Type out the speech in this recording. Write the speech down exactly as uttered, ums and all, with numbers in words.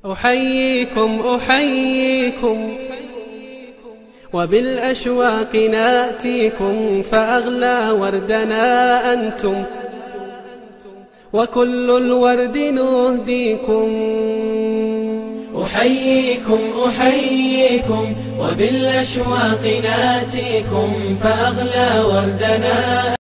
أحييكم أحييكم وبالأشواق ناتيكم، فأغلى وردنا أنتم وكل الورد نهديكم. أحييكم أحييكم وبالأشواق ناتيكم، فأغلى وردنا